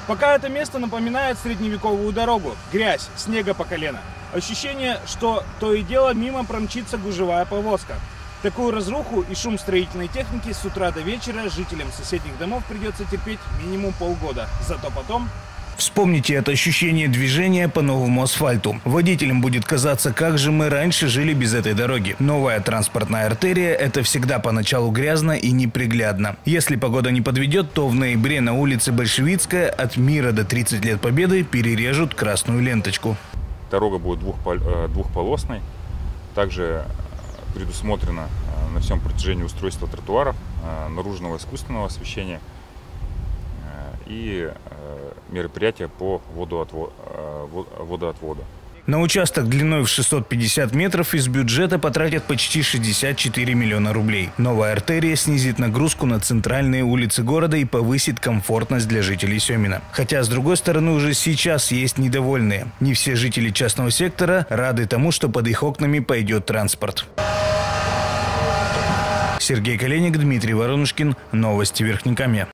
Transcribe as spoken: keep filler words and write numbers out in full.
Пока это место напоминает средневековую дорогу. Грязь, снега по колено. Ощущение, что то и дело мимо промчится гужевая повозка. Такую разруху и шум строительной техники с утра до вечера жителям соседних домов придется терпеть минимум полгода. Зато потом... Вспомните это ощущение движения по новому асфальту. Водителям будет казаться, как же мы раньше жили без этой дороги. Новая транспортная артерия – это всегда поначалу грязно и неприглядно. Если погода не подведет, то в ноябре на улице Большевицкая от Мира до тридцати лет Победы перережут красную ленточку. Дорога будет двухполосной. Также предусмотрено на всем протяжении устройства тротуаров, наружного искусственного освещения и мероприятия по водоотводу. На участок длиной в шестьсот пятьдесят метров из бюджета потратят почти шестьдесят четыре миллиона рублей. Новая артерия снизит нагрузку на центральные улицы города и повысит комфортность для жителей Семина. Хотя, с другой стороны, уже сейчас есть недовольные. Не все жители частного сектора рады тому, что под их окнами пойдет транспорт. Сергей Коленник, Дмитрий Воронушкин. Новости Верхнекамья.